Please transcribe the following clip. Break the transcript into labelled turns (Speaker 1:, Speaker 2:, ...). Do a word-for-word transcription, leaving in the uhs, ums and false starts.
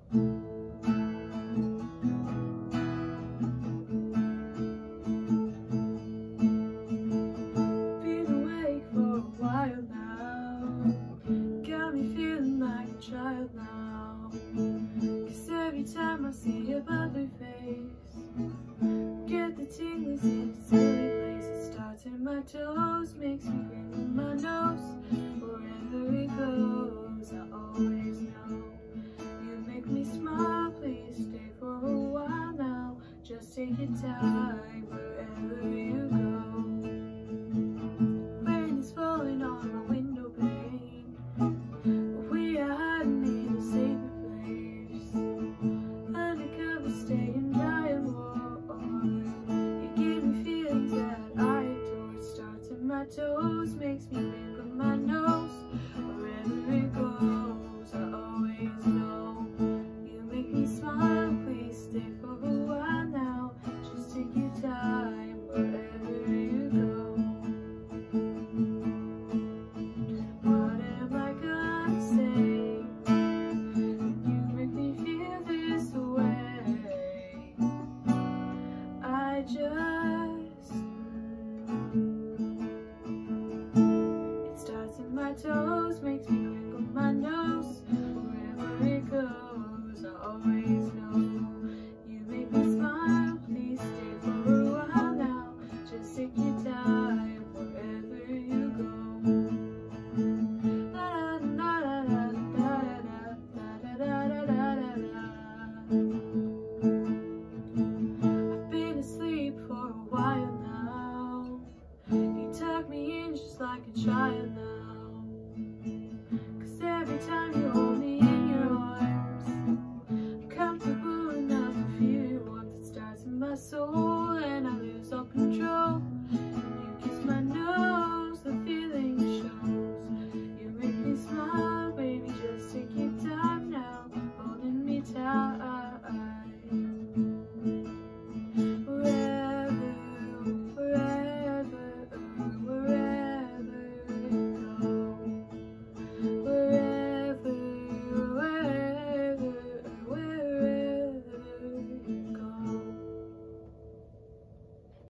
Speaker 1: Child now, 'cause every time I see your bubbly face, get the tinglies in a silly place. It starts in my toes, makes me grin in my nose. Wherever it goes, I always know you make me smile. Please stay for a while now, just take your time wherever you go. Rain is falling on my window pane, we are hiding in a safer place, undercover, staying dry and warm. You give me feelings that I adore. It starts in my toes, makes me wrinkle my nose. Wherever it goes, I always know you make me smile. Please stay for a while now, just take your time wherever you go. What am I gonna say? Just it starts in my toes, makes me wrinkle my nose. Wherever it goes, I always know you make me smile. Please stay for a while now, just take your time wherever you go. La da da da da da da da da da da da. For a while now, you tuck me in just like a child now, 'cause every time you hold me in your arms, I'm comfortable enough to feel your warmth. It starts in my soul and I lose all control. And you kiss my nose, the feeling shows. You make me smile, baby, just take your time now, holding me tight.